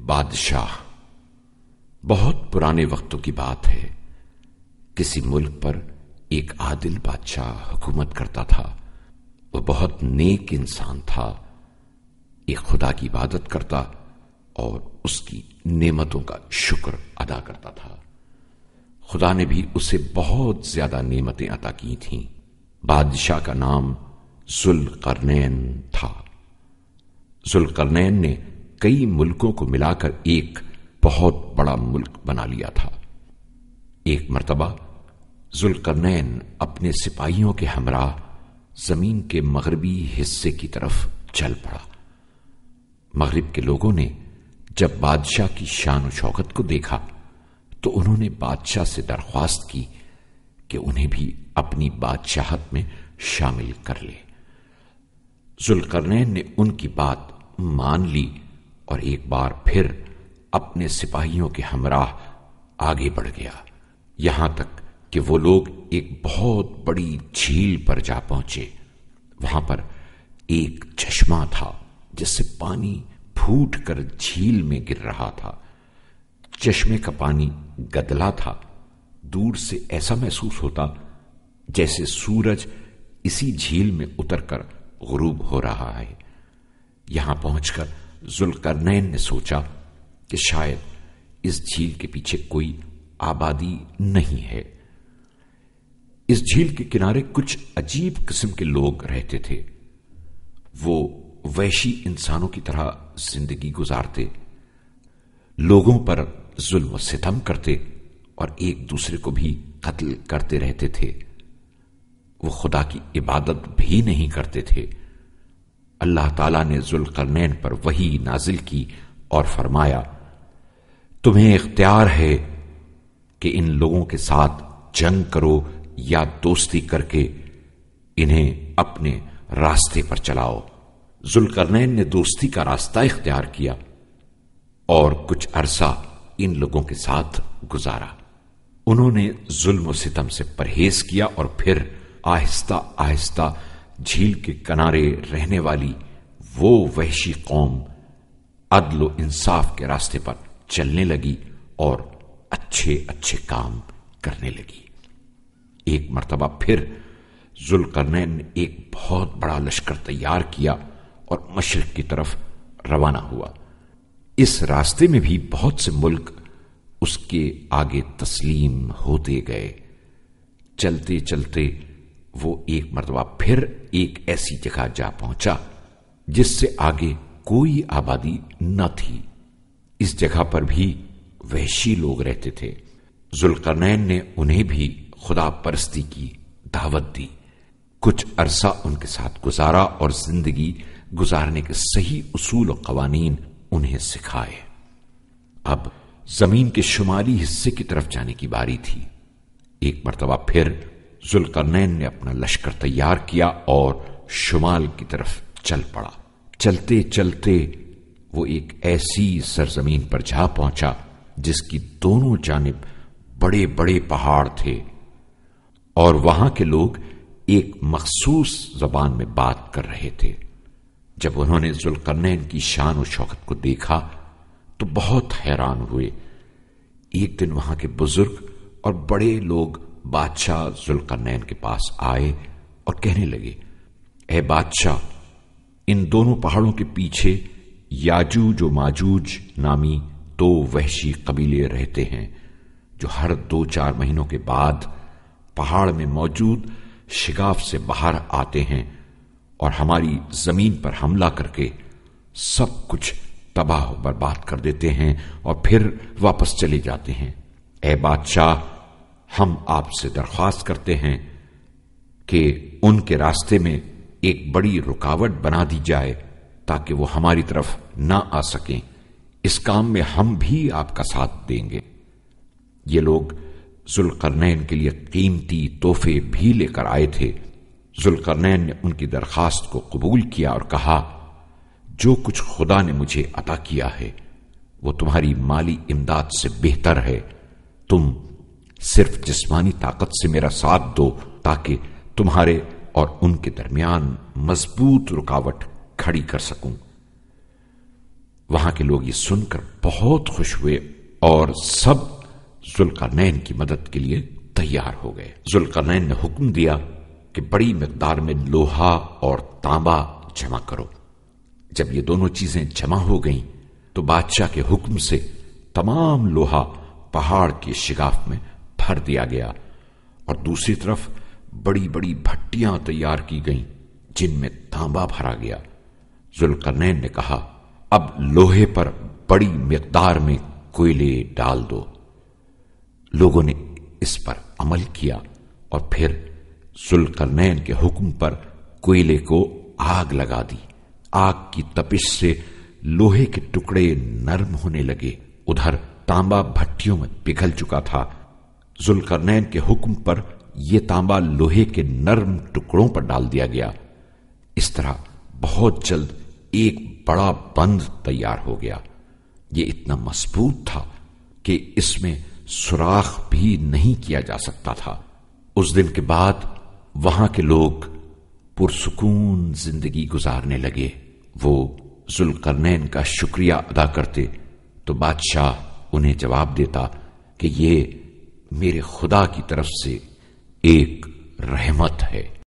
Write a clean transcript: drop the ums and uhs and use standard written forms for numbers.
بادشاہ۔ بہت پرانے وقتوں کی بات ہے، کسی ملک پر ایک عادل بادشاہ حکومت کرتا تھا۔ وہ بہت نیک انسان تھا، ایک خدا کی عبادت کرتا اور اس کی نعمتوں کا شکر ادا کرتا تھا۔ خدا نے بھی اسے بہت زیادہ نعمتیں عطا کی تھیں۔ بادشاہ کا نام ذوالقرنین تھا۔ ذوالقرنین نے کئی ملکوں کو ملا کر ایک بہت بڑا ملک بنا لیا تھا۔ ایک مرتبہ ذوالقرنین اپنے سپاہیوں کے ہمراہ زمین کے مغربی حصے کی طرف چل پڑا۔ مغرب کے لوگوں نے جب بادشاہ کی شان و شوکت کو دیکھا تو انہوں نے بادشاہ سے درخواست کی کہ انہیں بھی اپنی بادشاہت میں شامل کر لے۔ ذوالقرنین نے ان کی بات مان لی اور ایک بار پھر اپنے سپاہیوں کے ہمراہ آگے بڑھ گیا، یہاں تک کہ وہ لوگ ایک بہت بڑی جھیل پر جا پہنچے۔ وہاں پر ایک چشمہ تھا جس سے پانی پھوٹ کر جھیل میں گر رہا تھا۔ چشمے کا پانی گدلا تھا، دور سے ایسا محسوس ہوتا جیسے سورج اسی جھیل میں اتر کر غروب ہو رہا ہے۔ یہاں پہنچ کر ذوالقرنین نے سوچا کہ شاید اس جھیل کے پیچھے کوئی آبادی نہیں ہے۔ اس جھیل کے کنارے کچھ عجیب قسم کے لوگ رہتے تھے۔ وہ وحشی انسانوں کی طرح زندگی گزارتے، لوگوں پر ظلم و ستم کرتے اور ایک دوسرے کو بھی قتل کرتے رہتے تھے۔ وہ خدا کی عبادت بھی نہیں کرتے تھے۔ اللہ تعالیٰ نے ذوالقرنین پر وحی نازل کی اور فرمایا، تمہیں اختیار ہے کہ ان لوگوں کے ساتھ جنگ کرو یا دوستی کر کے انہیں اپنے راستے پر چلاؤ۔ ذوالقرنین نے دوستی کا راستہ اختیار کیا اور کچھ عرصہ ان لوگوں کے ساتھ گزارا۔ انہوں نے ظلم و ستم سے پرہیز کیا اور پھر آہستہ آہستہ جھیل کے کنارے رہنے والی وہ وحشی قوم عدل و انصاف کے راستے پر چلنے لگی اور اچھے اچھے کام کرنے لگی۔ ایک مرتبہ پھر ذوالقرنین نے ایک بہت بڑا لشکر تیار کیا اور مشرق کی طرف روانہ ہوا۔ اس راستے میں بھی بہت سے ملک اس کے آگے تسلیم ہوتے گئے۔ چلتے چلتے وہ ایک مرتبہ پھر ایک ایسی جگہ جا پہنچا جس سے آگے کوئی آبادی نہ تھی۔ اس جگہ پر بھی وحشی لوگ رہتے تھے۔ ذوالقرنین نے انہیں بھی خدا پرستی کی دعوت دی، کچھ عرصہ ان کے ساتھ گزارا اور زندگی گزارنے کے صحیح اصول و قوانین انہیں سکھائے۔ اب زمین کے شمالی حصے کی طرف جانے کی باری تھی۔ ایک مرتبہ پھر ذوالقرنین نے اپنا لشکر تیار کیا اور شمال کی طرف چل پڑا۔ چلتے چلتے وہ ایک ایسی سرزمین پر جا پہنچا جس کی دونوں جانب بڑے بڑے پہاڑ تھے اور وہاں کے لوگ ایک مخصوص زبان میں بات کر رہے تھے۔ جب انہوں نے ذوالقرنین کی شان و شوکت کو دیکھا تو بہت حیران ہوئے۔ ایک دن وہاں کے بزرگ اور بڑے لوگ بادشاہ ذوالقرنین کے پاس آئے اور کہنے لگے، اے بادشاہ، ان دونوں پہاڑوں کے پیچھے یاجوج و ماجوج نامی دو وحشی قبیلے رہتے ہیں جو ہر 2-4 مہینوں کے بعد پہاڑ میں موجود شگاف سے باہر آتے ہیں اور ہماری زمین پر حملہ کر کے سب کچھ تباہ و برباد کر دیتے ہیں اور پھر واپس چلے جاتے ہیں۔ اے بادشاہ، ہم آپ سے درخواست کرتے ہیں کہ ان کے راستے میں ایک بڑی رکاوٹ بنا دی جائے تاکہ وہ ہماری طرف نہ آ سکیں۔ اس کام میں ہم بھی آپ کا ساتھ دیں گے۔ یہ لوگ ذوالقرنین کے لیے قیمتی تحفے بھی لے کر آئے تھے۔ ذوالقرنین نے ان کی درخواست کو قبول کیا اور کہا، جو کچھ خدا نے مجھے عطا کیا ہے وہ تمہاری مالی امداد سے بہتر ہے۔ تم صرف جسمانی طاقت سے میرا ساتھ دو تاکہ تمہارے اور ان کے درمیان مضبوط رکاوٹ کھڑی کر سکوں۔ وہاں کے لوگ یہ سن کر بہت خوش ہوئے اور سب ذوالقرنین کی مدد کے لیے تیار ہو گئے۔ ذوالقرنین نے حکم دیا کہ بڑی مقدار میں لوہا اور تانبا جمع کرو۔ جب یہ دونوں چیزیں جمع ہو گئیں تو بادشاہ کے حکم سے تمام لوہا پہاڑ کے شگاف میں بھر دیا گیا اور دوسری طرف بڑی بڑی بھٹیاں تیار کی گئیں جن میں تانبا بھرا گیا۔ ذوالقرنین نے کہا، اب لوہے پر بڑی مقدار میں کوئلے ڈال دو۔ لوگوں نے اس پر عمل کیا اور پھر ذوالقرنین کے حکم پر کوئلے کو آگ لگا دی۔ آگ کی تپش سے لوہے کے ٹکڑے نرم ہونے لگے۔ ادھر تانبا بھٹیوں میں پگھل چکا تھا۔ ذوالقرنین کے حکم پر یہ تانبا لوہے کے نرم ٹکڑوں پر ڈال دیا گیا۔ اس طرح بہت جلد ایک بڑا بند تیار ہو گیا۔ یہ اتنا مضبوط تھا کہ اس میں سوراخ بھی نہیں کیا جا سکتا تھا۔ اس دن کے بعد وہاں کے لوگ پرسکون زندگی گزارنے لگے۔ وہ ذوالقرنین کا شکریہ ادا کرتے تو بادشاہ انہیں جواب دیتا کہ یہ میرے خدا کی طرف سے ایک رحمت ہے۔